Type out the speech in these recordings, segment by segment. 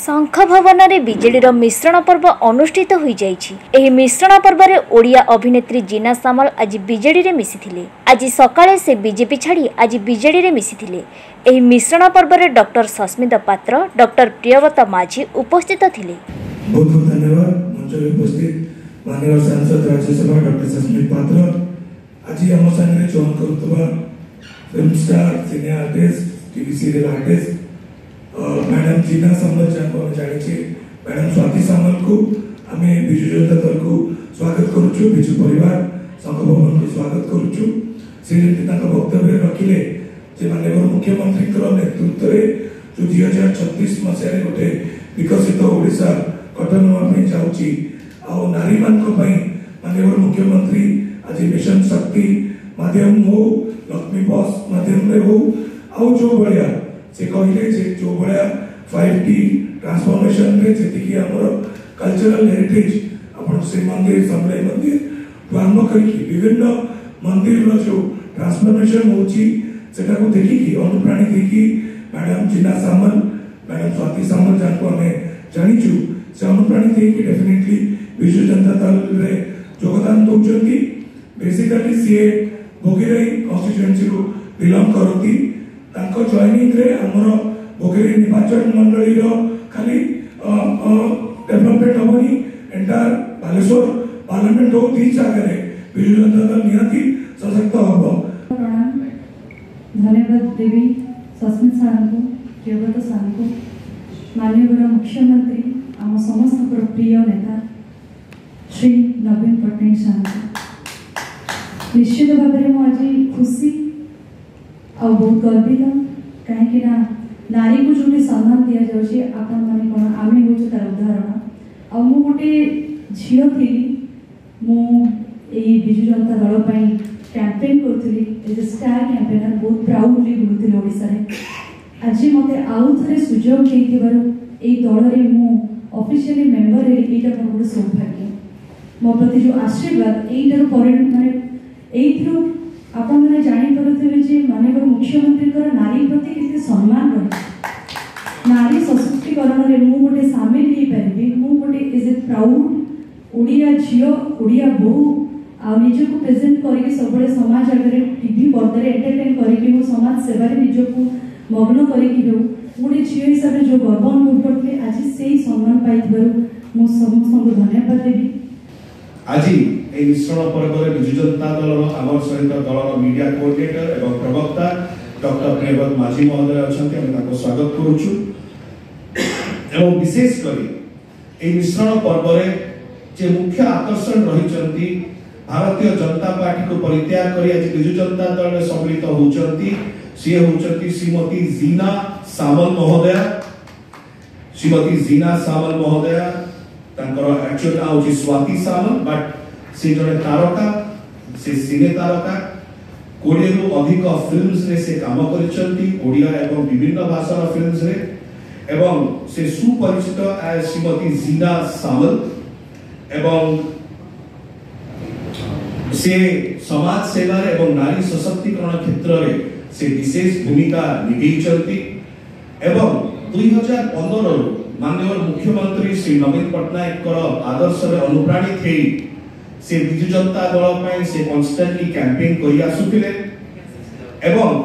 शंख भवन में बिजेडी मिश्रण पर्व अनुष्ठित हो जाइए। मिश्रण पर्व में ओडिया अभिनेत्री जीना सामल आज बिजेडी रे मिसिथिले। आज सकाळे से बीजेपी छाड़ी आज बिजेडी रे मिसिथिले। एही मिश्रण पर्व में डॉक्टर सस्मित पात्र, डॉक्टर प्रियव्रत माझी उपस्थित थिले। बहुत बहुत धन्यवाद मंच में उपस्थित माननीय सांसद राज्यसभा डॉक्टर सस्मित पात्र, आज आम संगे जॉइन करुवा film star, cine artist, TV serial artist madam Jina Samal जाको जानिछे, मैडम स्वाति सामल को आमे बिजु जनता दल को स्वागत करूछु, बिजु परिवार संघ भवन को स्वागत करूछु। से जेंति ताका वक्तव्य रखिले जे माननीय मुख्यमंत्री नेतृत्व रे जो 2036 मसिया गोटे विकसित ओडिशा गठन होने जाउची आ नारी मान को पई माननीय मुख्यमंत्री आज मिशन शक्ति माध्यम हो, लक्ष्मी बस माध्यम रे हो, आ जो बलिया से कहले जे जो बलिया 5T ट्रांसफॉर्मेशन रे जेति कि हमर कल्चरल हेरिटेज अपन श्री मंदिर, समलेई मंदिर आरंभ करके विभिन्न मंदिर रो जो ट्रांसफॉर्मेशन होची सेटा को देखि कि अनुप्राणित देखि मैडम जीना सामल, मैडम स्वाति सामल जानको हमें जानिचु से अनुप्राणित देखि डेफिनेटली विजु जनता दल रे योगदान दउचंती। बेसिकली सीए भोगिराई कॉन्स्टिट्यूएंसी रो बिलोंग करती। तांको जॉइनिंग रे हमर भोगिराई निर्वाचन मंडली रो खाली डेवलपमेंट होनी, एंटायर बालेश्वर पार्लियामेंट हो दी जागरे विजु जनता दल निहाती सशक्त होबो। धन्यवाद देवी सस्मित सार को, प्रियव्रत सार को, माननीय मुख्यमंत्री आम समस्त प्रिय नेता श्री नवीन पट्टनायक सार को निश्चित भाव में आज खुशी और बहुत गर्वित कहीं नारी को जो सम्मान दि जाऊँगी आपण मैंने कौन आम हूँ तार उदाहरण। आ मु गोटे झील थी, मुझे विजु जनता दल कैंपेन करी एज ए स्टार कैंपेनर बहुत प्राउडली बुलूली ओडिशा रे। आज मते आउ थे सुजोग देई दल रे मु ऑफिशियली मेंबर एटा मोर गोटे सौभाग्य। मो प्रति जो आशीर्वाद एटार माने एइथरो आपण माने जानि परथिबे जे माननीय मुख्यमंत्री कर नारी प्रति केते सम्मान रही। नारी सशक्तिकरण रे मु गोटे शामिल ही परबी। मु गोटे इज ए प्राउड ओडिया झियो, ओडिया बहु आ निज को प्रेजेंट करके सब समाज आगे टीवी पर्दा एंटरटेन करके मो समाज सेवा निज को मग्न करके गोटे झील हिसाब से जो गर्व अनुभव करते आज से सम्मान पाई मो समस्त धन्यवाद देवी। आज ए मिश्रण पर्व में विजु जनता दल आमर सहित दल मीडिया कोऑर्डिनेटर एवं प्रवक्ता डॉक्टर प्रियव्रत माझी महोदय अच्छा आम स्वागत करुचु। एवं विशेषकर ए मिश्रण पर्व जे मुख्य आकर्षण रही भारतीय जनता पार्टी को परित्याग कर आज विजु जनता दल में सम्मिलित होती सी होती श्रीमती जीना सामल महोदय। श्रीमती जीना सामल महोदय एक्चुअल ना होची स्वाति सामल, बट से जने तारका, से सिने तारका 20 रु अधिक फिल्म्स रे से काम करिसंती, ओडिया एवं विभिन्न भाषार फिल्म्स रे, एवं से सुपरिचित एज श्रीमती जीना सामल एवं से समाज सेवा एवं नारी सशक्तिकरण क्षेत्र रे से विशेष भूमिका निभाइछंती। एवं 2015 माननीय मुख्यमंत्री श्री नवीन पट्टनायक आदर्श रे अनुप्राणित हे से विजु जनता दल पय से कांस्टेंटली कैंपेन करि आसुथिले एवं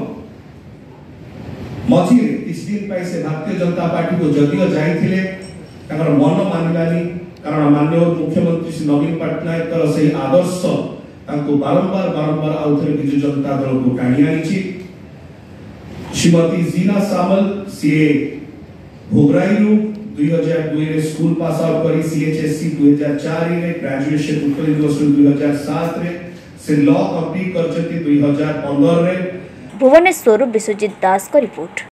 मझी 30 दिन पय से भारतीय जनता पार्टी को जदियो जाइथिले ताकर मन मानिलानी, कारण माननीय मुख्यमंत्री श्री नवीन पट्टनायक से आदर्श तांको बारंबार आउथरे विजु जनता दल को टाणी आनिछि। श्रीमती जीना सामल सीए भोगराई 2002 रे स्कूल पास आउट करी सीएचएससी 2004 रे ग्रेजुएशन उत्कल यूनिवर्सिटी 2007 रे से लॉ कंप्लीट करछथि 2015 रे। भुवनेश्वर विश्वजीत दास का रिपोर्ट।